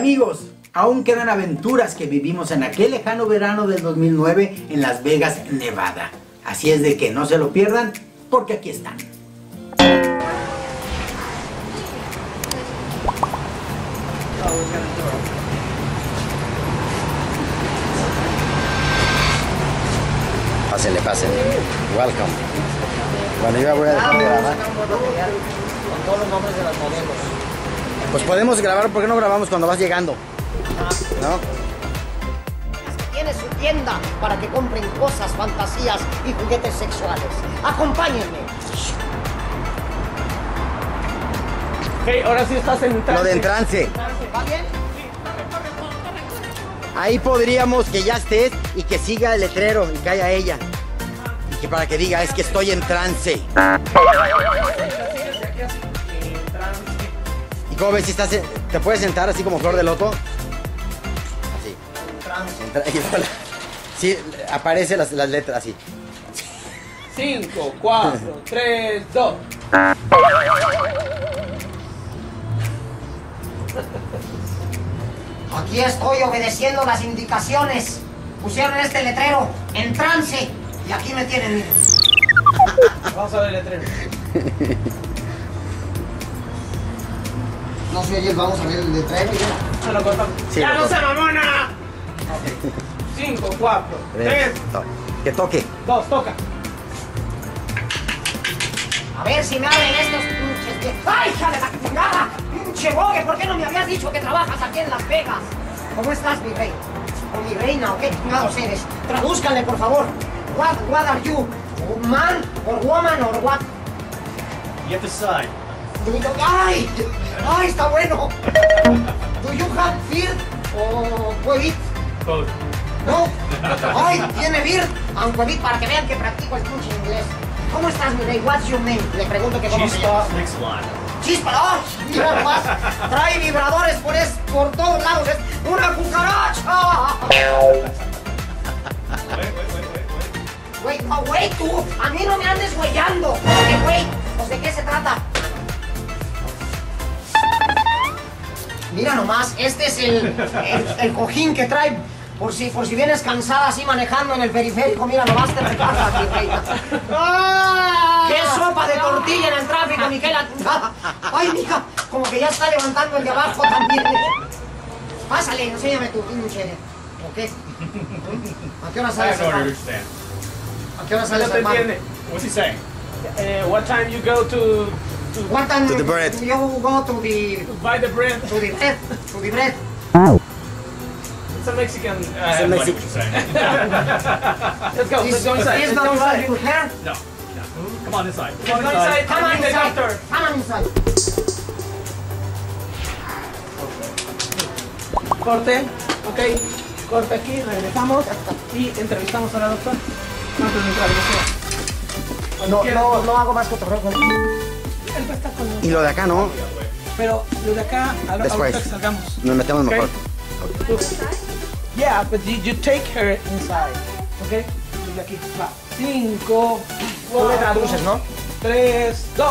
amigos, aún quedan aventuras que vivimos en aquel lejano verano del 2009 en Las Vegas, Nevada. Así es de que no se lo pierdan, porque aquí están. Pásenle, pásenle. Welcome. Bueno, yo ya voy a dejar de grabar. Con todos los nombres de los modelos. Pues podemos grabar, ¿por qué no grabamos cuando vas llegando? ¿No? Tiene su tienda para que compren cosas, fantasías y juguetes sexuales. Acompáñenme. Ok, ahora sí estás en trance. Lo de en trance. ¿Va bien? Ahí podríamos que ya estés y que siga el letrero y caiga ella. Y que para que diga, es que estoy en trance. ¿Y cómo ves si estás te puedes sentar así como flor de loto? Así. Sí, aparecen las letras así. 5, 4, 3, 2. Aquí estoy obedeciendo las indicaciones. Pusieron este letrero en trance y aquí me tienen, miren. Vamos a ver el letrero. No se oye, vamos a ver el letrero. Se lo cortamos. Sí, ¡Ya lo no se corto. mamona! 5, 4, 3, Que toque. 2, toca. A ver si me abren estos pinches de... ¡Ay, hija de la chingada! ¡Pinche bogue! ¿Por qué no me habías dicho que trabajas aquí en Las Vegas? ¿Cómo estás, mi rey? ¿O mi reina? ¿O qué chingados eres? Tradúzcanle, por favor. What are you? ¿Man or woman or what? You have to decide. ¡Ay! ¡Ay, está bueno! ¿Do you have beard o huevit? Both. ¿No? ¡Ay! ¿Tiene beard? Aunque huevit para que vean que practico el pinche inglés. ¿Cómo estás, mi rey? What's your name? Le pregunto que cómo se llama. Chispa Mix-a-Lot. ¡Chispa! ¡Oh! ¡Mira nomás! Trae vibradores por todos lados. ¡Es una cucaracha! Güey, no, güey, tú. A mí no me andes güeyando. Oye, güey, pues ¿de qué se trata? Mira nomás, este es el cojín que trae. Por si vienes cansada así manejando en el periférico, mira nomás te recargas, mi reina. ¡Qué sopa de tortilla en el tráfico, Miquela! ¡Ay, mija! Como que ya está levantando el de abajo también. Pásale, enséñame tu pinche. ¿O qué? ¿A qué hora I sales, have no hermano? understand. ¿A qué hora No sales, te hermano? entiende. What's he saying? What time you go to What time To the bread. you go to the buy the bread? to the bread? To the bread. It's a Mexican. I have no idea what you're saying. Let's go. Let's go inside. Is Let's go not inside. your hair? No. Come on inside. Let's go inside. Come on Meet the inside. doctor. Come on inside. Corte. Ok. Corte aquí. Regresamos y entrevistamos a la doctora. Antes de entrar. No hago más cotorreo con él. Él va a estar con Y lo de acá, ¿no? Pero desde acá a Después. ahorita que salgamos. Nos metemos Ok. mejor. Yeah, but you take her inside. ¿Ok? Desde aquí. Va. 5, Tú le traduces, ¿no? 3, 2.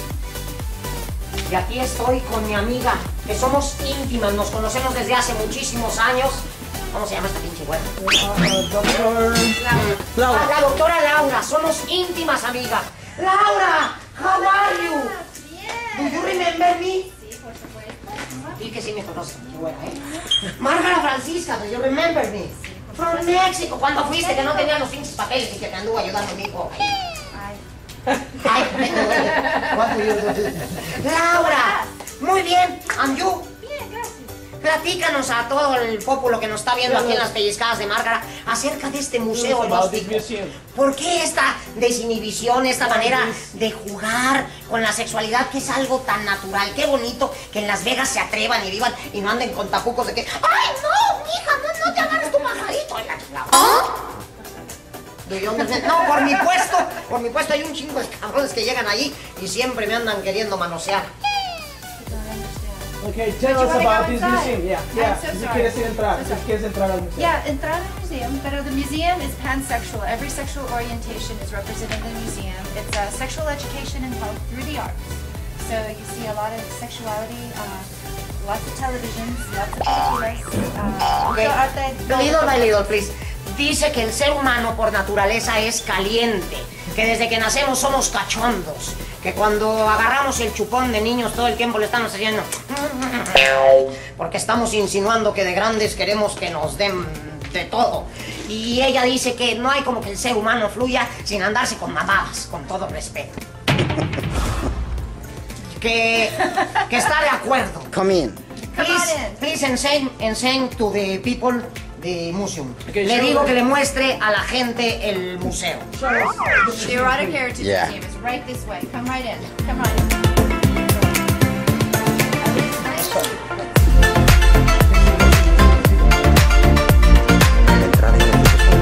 Y aquí estoy con mi amiga, que somos íntimas, nos conocemos desde hace muchísimos años. ¿Cómo se llama esta pinche güera? Doctor Laura. La doctora Laura, somos íntimas amigas. Laura, how are you? Do you remember me? Sí, por supuesto. Y que sí me conoce, qué buena, ¿eh? Margarita Francisca, do you remember me? From Mexico, cuando fuiste que no tenían los pinches papeles y que te anduvo ayudando mi hijo. Ay. Ay, what do you do? Laura, muy bien, and you? Bien, gracias. Platícanos a todo el pueblo que nos está viendo aquí en las pellizcadas de Márgara acerca de este museo About this gnóstico. museum. ¿Por qué esta desinhibición, esta manera de jugar con la sexualidad que es algo tan natural? Qué bonito que en Las Vegas se atrevan y vivan y no anden con tapucos de que ¡ay, no, mija, no te agarres tu pajarito! En la chingada. No, por mi puesto hay un chingo de cabrones que llegan allí y siempre me andan queriendo manosear. Okay, tell But you us wanna about go this inside? museum. Yeah, I'm yeah. so Si sorry. quieres entrar, So si sorry. quieres entrar al museo. Yeah, entrar al museum, pero the museum is pansexual. Every sexual orientation is represented in the museum. It's sexual education and health through the arts. So you see a lot of sexuality, lots of televisions, lots of películas. Okay. Mucho arte. Little by little, please. Dice que el ser humano por naturaleza es caliente, que desde que nacemos somos cachondos, que cuando agarramos el chupón de niños todo el tiempo le estamos haciendo porque estamos insinuando que de grandes queremos que nos den de todo. Y ella dice que no hay como que el ser humano fluya sin andarse con mamadas, con todo respeto. Que está de acuerdo. Come in. Please enseñ to the people the museum. Okay, le show digo them. que le muestre a la gente el museo. The Erotic Heritage Yeah. Museum is right this way. Come right in. Come right in. La entrada y el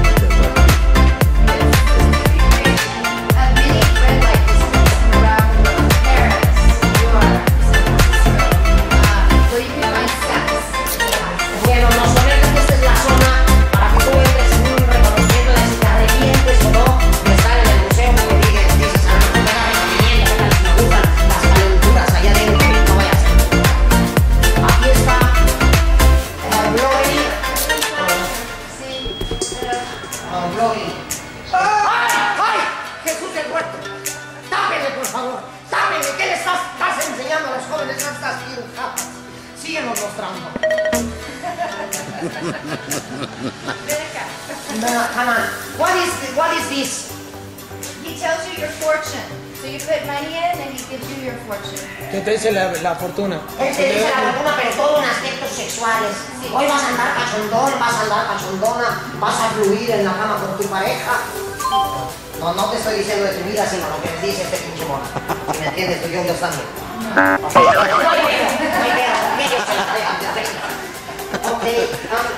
A mini red light district around Paris, New York, San Francisco, where you can find steps. Bueno, nos comenta que esta es la zona para que tú entres en un reconocimiento de si te arrepientes o no de estar en el museo, porque dices, a lo mejor me da remordimiento, me gustan las calenturas allá adentro, no vaya a ser. Aquí está Glory. Glory. ¡Ay! ¡Ay! ¡Jesús del huerto! ¡Tápele, por favor! ¡Tápele! ¿Qué le estás enseñando a los jóvenes a estas cirujadas? Síguenos mostrando. No, come on. What is this? He tells you your fortune. So you put money in and he gives you your fortune. Que te dice la fortuna. Él te dice la fortuna, pero todo en aspectos sexuales. Hoy vas a andar cachondón, vas a andar cachondona, vas a fluir en la cama con tu pareja. No, no te estoy diciendo de tu vida, sino lo que me dice este pinche mono. Si me entiendes, tú y yo también. Okay,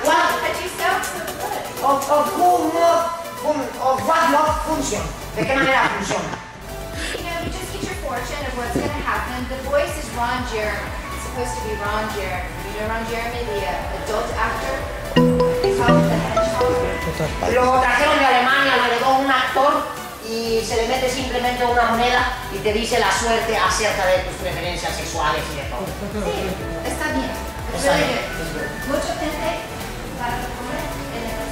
of what love function? ¿De qué manera funciona? You know, you just get your fortune of what's going to happen. The voice is Ron Jeremy. It's supposed to be Ron Jeremy. You know Ron Jeremy, the adult actor? It's called the Hedgehog. Lo trajeron de Alemania, lo heredó un actor y se le mete simplemente una moneda y te dice la suerte acerca de tus preferencias sexuales y de todo. Sí, está bien. It's Está really bien. good. Mucha gente para comer en el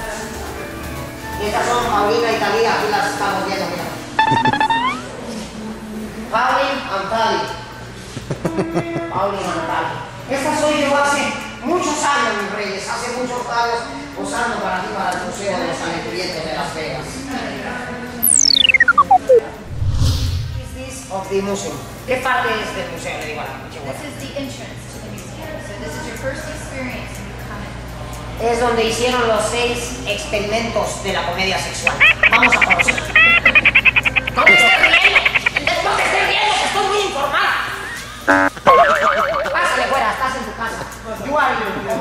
Y estas son Paulina y Talía, aquí las estamos viendo, mira. Paulina and Tali. Paulina and Tali. Esta soy yo hace muchos años, mis reyes, hace muchos años posando para aquí, para el Museo de los Aventurientos de Las Vegas. Is this of the museum? ¿Qué parte es del museo? Le digo a la pinche This güera. is the entrance to the museum. So this is your first experience when you come in. Es donde hicieron los 6 experimentos de la comedia sexual. Vamos a conocer. ¡No te estés riendo! ¡No te estés riendo! ¡Que estoy muy informada! Pásale fuera, estás en tu casa. You are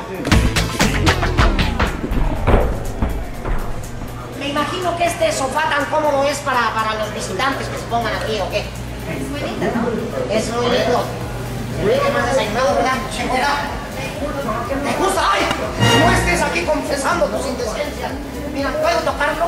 Me imagino que este sofá tan cómodo es para los visitantes que se pongan aquí, ¿o qué? Es muy linda, ¿no? Es muy lindo. ¿Qué más desayunado, verdad? ¿Te gusta? ¡Ay! No estés aquí confesando tus indecencias. Mira, ¿puedo tocarlo?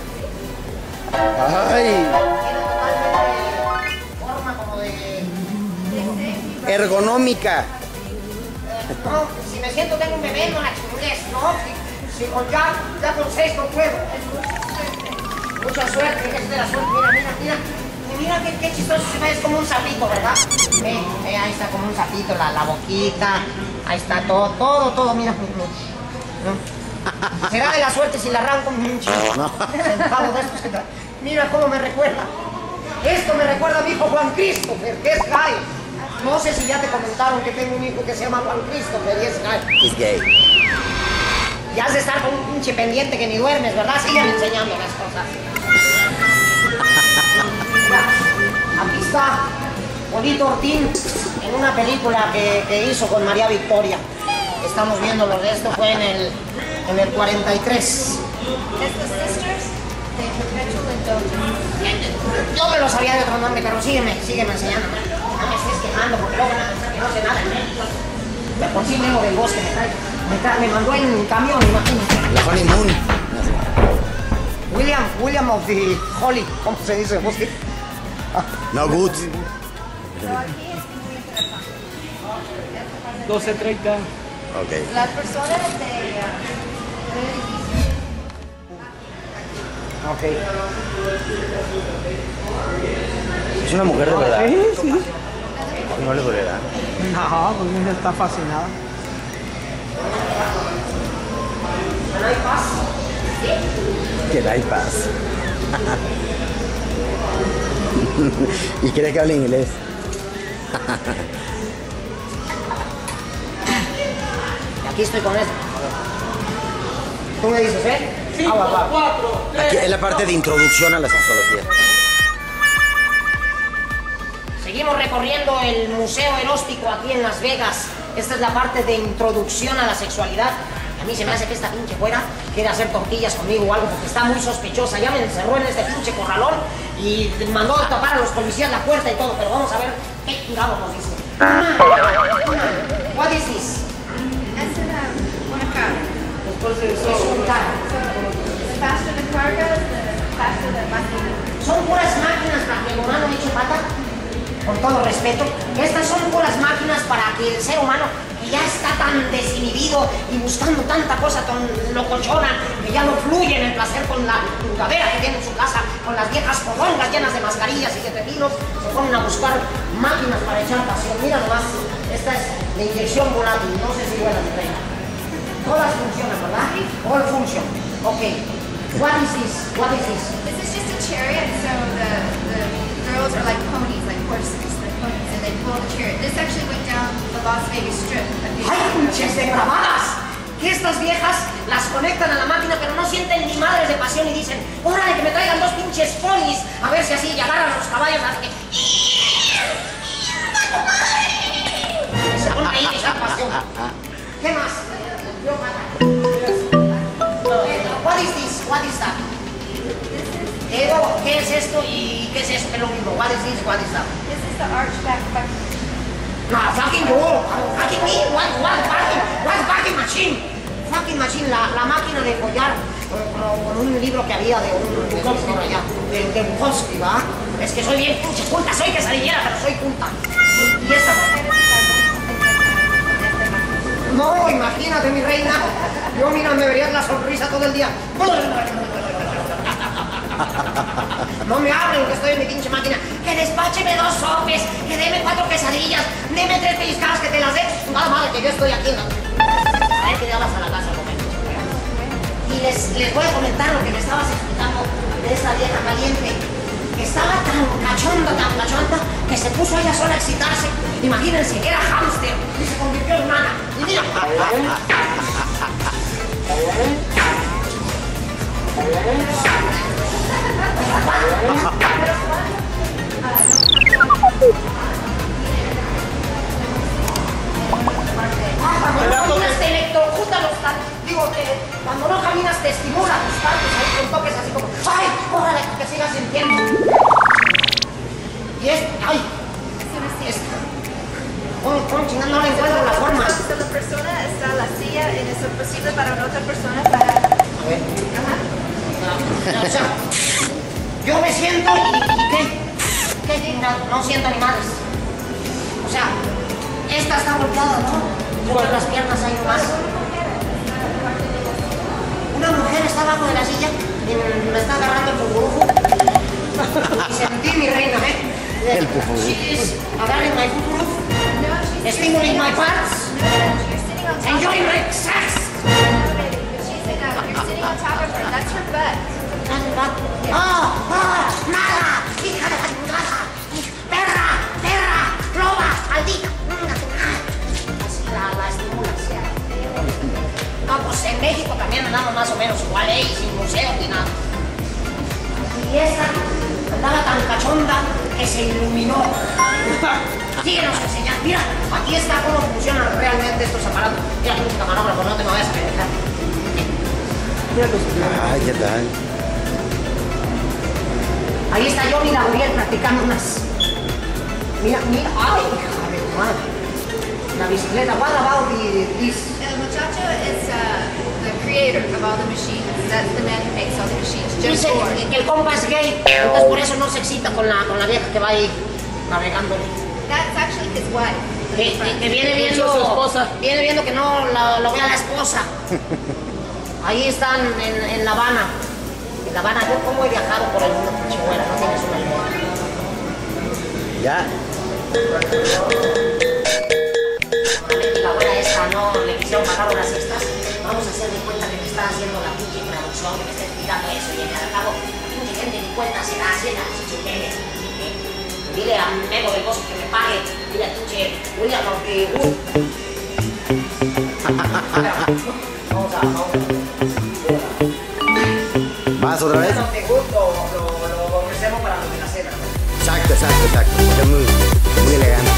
Ay, Tiene totalmente forma como de... ergonómica. No, si me siento tengo un bebé, no la chingües, ¿no? Si con ya con 6 no puedo. Mucha suerte, es de la suerte. Mira. Y mira qué chistoso se ve, es como un sapito, ¿verdad? Ahí está como un sapito, la boquita. Ahí está todo, mira. ¿No? Será de la suerte si le arranco un centavo de estos que trae. Mira cómo me recuerda. Esto me recuerda a mi hijo Juan Christopher, que es gay. No sé si ya te comentaron que tengo un hijo que se llama Juan Christopher y es gay. Es gay. Y has de estar con un pinche pendiente que ni duermes, ¿verdad? Sigan enseñando las cosas. Mira, aquí está Polito Ortín en una película que hizo con María Victoria. Estamos viendo lo de esto, fue en el 43. That's the sisters, the perpetual indulgence. Yo me lo sabía de otro nombre, pero sígueme enseñando. No me estés quejando porque luego van a pensar que no sé nada de México. De por sí vengo del bosque, me mandó en camión, imagínate. La honeymoon. William of the Holy, ¿cómo se dice? ¿Bosque? No good. So aquí es muy interesante. 12:30. Ok. Las personas de... Ok. Es una mujer de verdad. Sí, sí. No le dolerá. No, porque ella está fascinada. Que da y paz. Y quiere que hable inglés. Y aquí estoy con él. ¿Tú me dices, eh? 5, 4, 3. Aquí es la parte de introducción a la sexología. Seguimos recorriendo el Museo Eróstico aquí en Las Vegas. Esta es la parte de introducción a la sexualidad. A mí se me hace que esta pinche fuera quiere hacer tortillas conmigo o algo porque está muy sospechosa. Ya me encerró en este pinche corralón y mandó a tapar a los policías la puerta y todo. Pero vamos a ver qué chingados nos dice. What is this? Es una carga. Es un carro. The faster the car goes, the faster the máquina. Son puras máquinas para que el humano eche pata, con todo respeto. Estas son puras máquinas para que el ser humano, que ya está tan desinhibido y buscando tanta cosa tan locochona, que ya no fluye en el placer con la jugadera que tiene en su casa, con las viejas fodongas llenas de mascarillas y de pepinos, se ponen a buscar máquinas para echar pasión. Mira nomás, esta es la inyección volátil, no sé si vuela de reina. Todas funcionan, ¿verdad? All function. Okay. What is this? What is this? This is just a chariot, so the girls are like ponies, like horses, like ponies, and they pull the chariot. This actually went down the Las Vegas Strip a few ¡Ay, years pinches ago. depravadas! Que estas viejas las conectan a la máquina, pero no sienten ni madres de pasión y dicen, órale, que me traigan dos pinches ponis, a ver si así y agarran los caballos hasta que... Se ponen ahí a echar pasión. ¿Qué más? What is this? What is that? ¿Qué es esto y qué es eso? ¿Qué es lo mismo? What is this? What is that? This is the archback fucking. No, fucking no. Fucking me. What fucking machine? Fucking machine, la máquina de follar. Con un libro que había de un Bukowski allá, de Bukowski, ¿va? Es que soy bien pinche culta, soy quesadillera, pero soy culta. Y esta... No, imagínate, mi reina. Yo, mira, me verías la sonrisa todo el día. No me hablen que estoy en mi pinche máquina. Que despácheme 2 sopes, que deme 4 quesadillas, deme 3 pellizcadas, que te las dé. Nada madre, que yo estoy aquí en la... A ver que ya vas a la casa a comer. Y les voy a comentar lo que me estabas explicando de esa vieja caliente. Que estaba tan cachonda, que se puso ella sola a excitarse. Imagínense, era hámster y se convirtió en humana. Y mira... Cuando no caminas te electrocuta los cuando no caminas te estimula tus partes ahí con toques así como ¡ay! ¡Órale! Que sigas sintiendo. Y es... ¡ay! ¿Cómo chingando no le encuentro la forma? So la persona está en la silla y es imposible para una otra persona para... A ver. O sea, yo me siento y ¿qué chingado? No siento ni madres. O sea, esta está golpeada, ¿no? Yo las piernas ahí nomás. Una mujer está abajo de la silla y me está agarrando el pupurufo. Y sentí mi reina, ¿eh? El pupurufo. She is agarring my pupurufo, stimulating my parts, enjoying my sex. You're sitting on top of her. That's her butt. ¡Nada! ¡Hija de la chingada! ¡Perra! ¡Loba! ¡Maldita! Así la estimulas. No, pues en México también andamos más o menos igual, sin museos ni nada. Y esta andaba tan cachonda que se iluminó. Síguenos enseñando. Mira, aquí está cómo funcionan realmente estos aparatos. Mira, tú, camarógrafo, no te me vayas a pendejar. Ay, ¿qué tal? Ahí está yo y Gabriel practicando unas. Mira, ay, hija de tu madre. La bicicleta, what about this? El muchacho is the creator of all the machines. That's the man who makes all the machines. Jim Dice Ford. que el compa es gay, entonces por eso no se excita con la vieja que va ahí navegándole. That's actually his wife. Que viene viendo a su esposa. Viene viendo que no lo vea la esposa. Ahí están en La Habana. En La Habana, yo como he viajado por el mundo, chihuahua, no tienes una idea. Ya. La buena esta, no le quisieron pagar unas extras. Vamos a hacer de cuenta que me está haciendo la pinche traducción, que me está explicando eso. Y al cabo, la pinche gente ni cuenta se da, chichenes. Dile a Mego del Bosque que me pague. Dile a pinche William, porque... Vamos a... ¿Vas otra vez? No te gusto, lo reservo para lo de la cena. Exacto. Es muy elegante.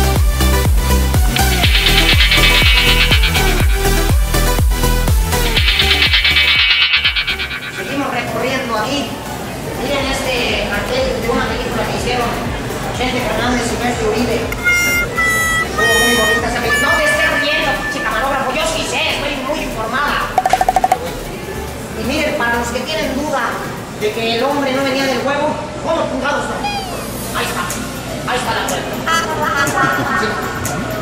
Seguimos recorriendo aquí. Miren este cartel de una película que hicieron Chente Fernández y Mestre Uribe. Estuvo muy bonita esa película. No te estés riendo, pinche camarógrafo. Yo sí sé, estoy muy informada. Y miren, para los que tienen duda de que el hombre no venía del huevo, ¿cómo pungados no? Ahí está la huevo.